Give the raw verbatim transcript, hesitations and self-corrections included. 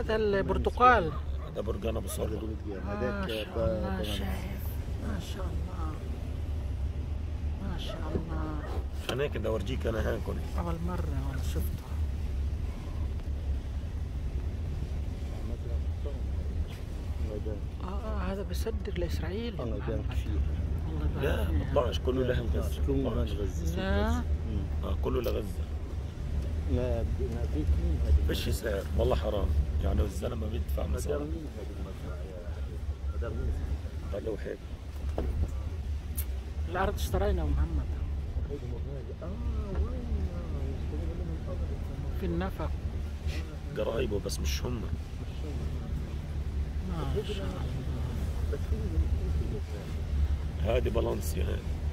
هذا البرتقال. هذا برقان ابو صالح. ما شاء الله شايف، ما شاء الله ما شاء الله. عشان هيك بدي اورجيك انا هاكل اول مرة وانا شفته. اه هذا بيصدر لاسرائيل. الله يبارك فيك. الله لا يبارك ما فيك. طلعش كله لهم غزه. كله من غزه. لا اه كله لغزه. ما ما فيك مين هذا؟ فيش سعر والله حرام، يعني الزلمه بيدفع مصاري. مين هذا المزرعه يا هذا مين؟ قال له هيك الارض اشترينا محمد اه وين؟ في النفق. قرايبه بس مش هم. ما شاء الله. بس في هذه بالانسيا هاي.